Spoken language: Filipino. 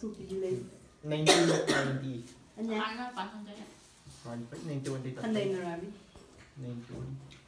stupid life. 1990. Anya? Ano, paano dyan? 91 dito. Kanday na rabi. 91.